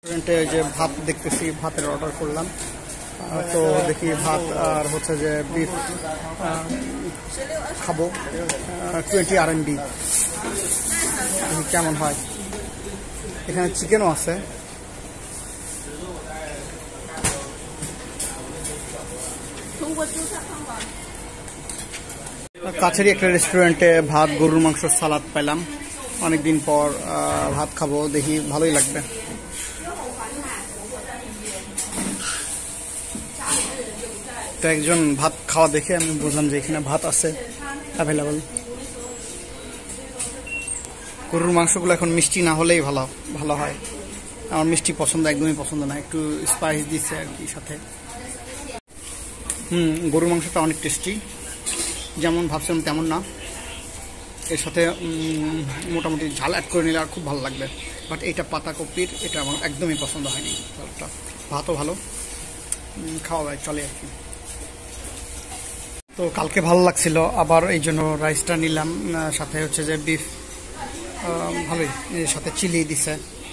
রেস্টুরেন্টে যে ভাত দেখতেছি, ভাতের অর্ডার করলাম। তো দেখি ভাত আর হচ্ছে যে বিফ খাবো 20 RMB। দেখি কেমন হয়। এখানে চিকেনও আছে। কাছেরই একটা রেস্টুরেন্টে ভাত, গরুর মাংস, সালাদ পেলাম। অনেকদিন পর ভাত খাবো, দেখি ভালোই লাগবে। তো একজন ভাত খাওয়া দেখে আমি বুঝলাম যে এখানে ভাত আছে অ্যাভেলেবল। গরুর মাংসগুলো এখন মিষ্টি না হলেই ভালো হয়। আমার মিষ্টি পছন্দ একদমই পছন্দ না, একটু স্পাইস দিচ্ছে আর কি সাথে। গরুর মাংসটা অনেক টেস্টি, যেমন ভাবছিলাম তেমন না। এর সাথে মোটামুটি ঝাল অ্যাড করে নিলে আর খুব ভালো লাগবে। বাট এটা পাতাকপির, এটা আমার একদমই পছন্দ হয়নি ঝালটা। ভাতও ভালো, খাওয়া চলে আর কি। তো কালকে ভালো লাগছিল, আবার এই জন্য রাইসটা নিলাম। সাথে হচ্ছে যে বিফ ভালোই, এর সাথে চিলি দিছে।